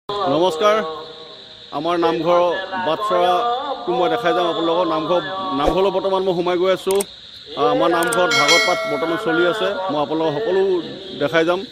নমস্কাৰ আমাৰ নামঘৰ বাটচৰাটো মই দেখাই যাম আপোনালোকক নামঘৰলৈ বৰ্তমান মই সোমাই গৈ আছোঁ আমাৰ নামঘৰত ভাগৱত পাঠ বৰ্তমান চলি আছে মই আপোনালোকক সকলো দেখাই যাম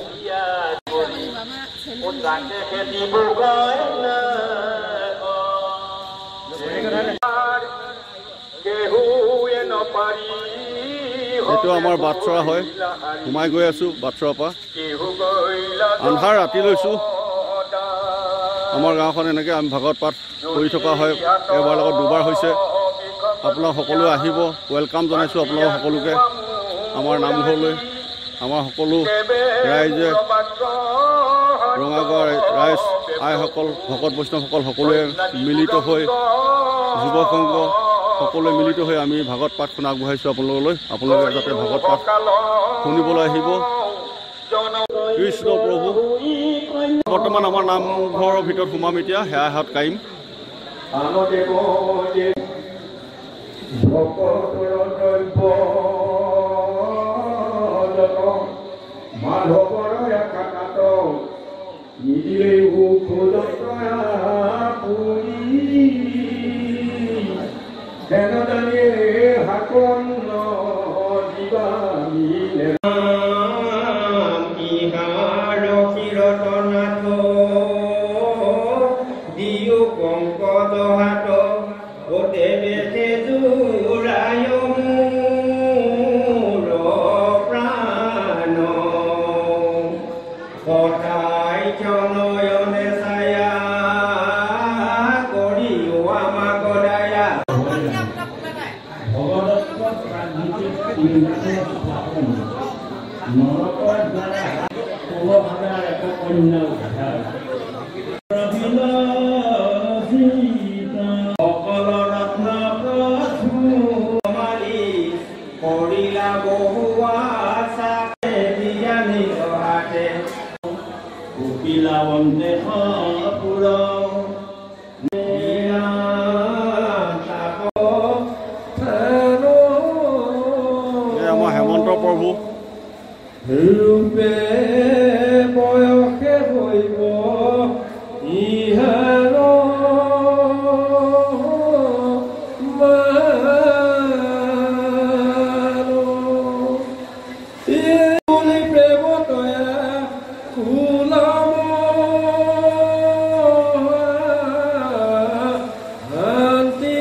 এইটো আমাৰ বাটচৰা হয় সোমাই গৈ আছোঁ বাটচৰাৰ পৰা আন্ধাৰ ৰাতি লৈছোঁ আমাৰ গাঁওখন এনেকৈ আমি ভাগৱত পাঠ কৰি থকা হয় এবাৰ লগত দুবাৰ হৈছে আপোনালোক সকলোৱে আহিব ৱেলকাম জনাইছোঁ আপোনালোক সকলোকে আমাৰ নামঘৰলৈ আমাৰ সকলো ৰাইজে ৰঙাগড় ৰাইজ আইসকল ভকত বৈষ্ণৱসকল সকলোৱে মিলিত হৈ যুৱ সংঘ সকলোৱে মিলিত হৈ আমি ভাগৱত পাঠখন আগবঢ়াইছোঁ আপোনালোকলৈ আপোনালোকে যাতে ভাগৱত পাঠ শুনিবলৈ আহিব কৃষ্ণ প্ৰভু বৰ্তমান আমাৰ নামঘৰৰ ভিতৰত সোমাম এতিয়া সেয়া হাত কাইম হেমন্ত প্ৰভু বয়সে হইব ইহার প্রেম তয়া কুলাম শান্তি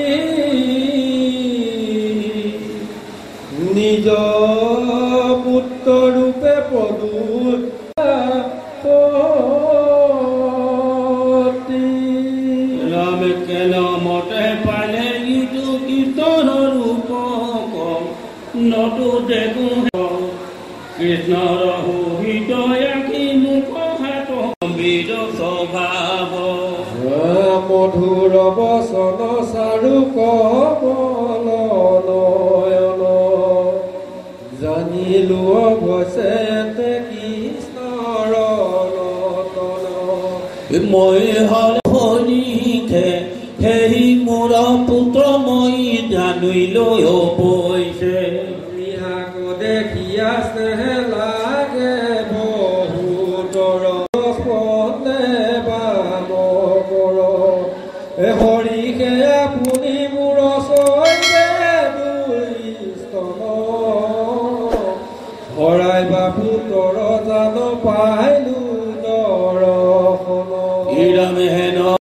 নিজ পুত্ররূপে পদুর রাম কেন মতে পালে ইটো কীর্তন রূপ নটু দেখো কৃষ্ণর হৃদয় কি মুখ হাত বীর স্বভাৱ মধুৰ বচন চাৰু কমল নয়ন জানিলো অৱশ্যে কৃষ্ণৰ ৰতন মই হৰিখে সেই মোৰ পুত্ৰ মই জানিলৈ অৱশ্যে দেখিয়া স্নেহ লাগে বহুতৰ হৰিকে আপুনি মোৰ হৰাই বাবু তৰ জান পাইলো দৰ্শন